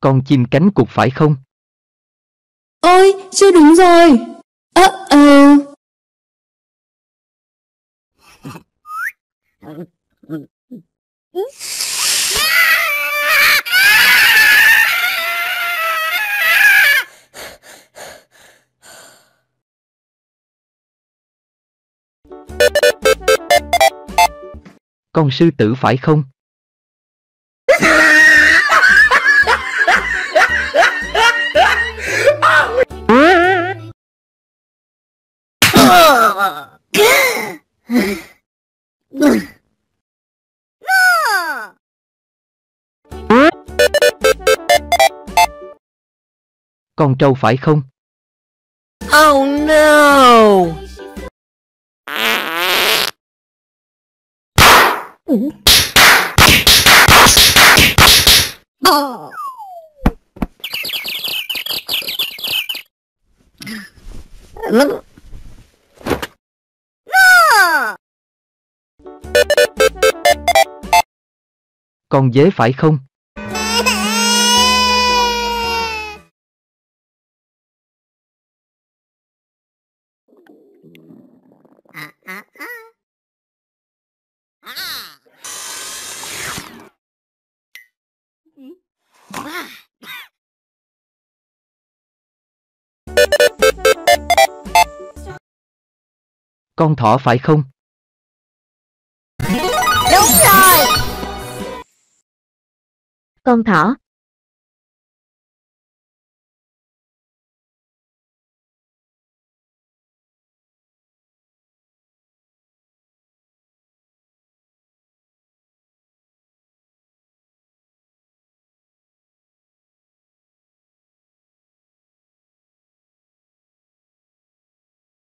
Con chim cánh cụt phải không? Ôi, chưa đúng rồi. Uh-oh. Con sư tử phải không? Con trâu phải không? Oh no! Con dế phải không? Con thỏ phải không? Đúng rồi! Con thỏ